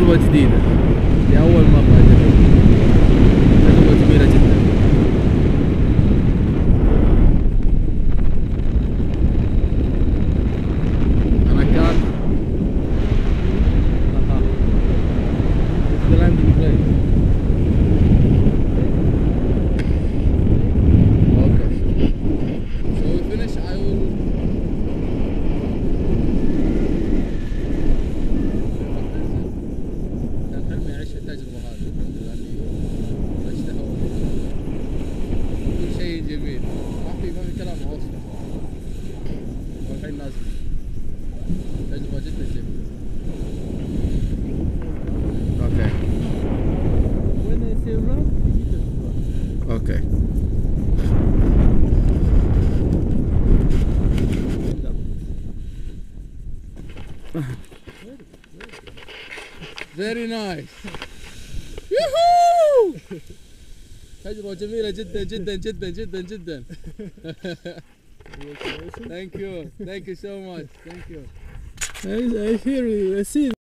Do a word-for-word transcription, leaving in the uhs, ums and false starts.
تجربة جديدة لأول مرة أجرب. تجربة جميلة جدا. أنا كان أها the landing place. Okay. So we finish. I will. كان حلمي أعيش التجربة هذه. الحمد لله إني عشتها كل شيء جميل. ما في ما في كلام أوصفه. والحين نازل. تجربة جدا جميلة. Okay. When I say run, you just run. Okay. Very nice. Yoo-hoo! تجربة جميلة جدا جدا جدا جدا جدا. Thank you. Thank you so much. Thank you. I, I hear you. I see.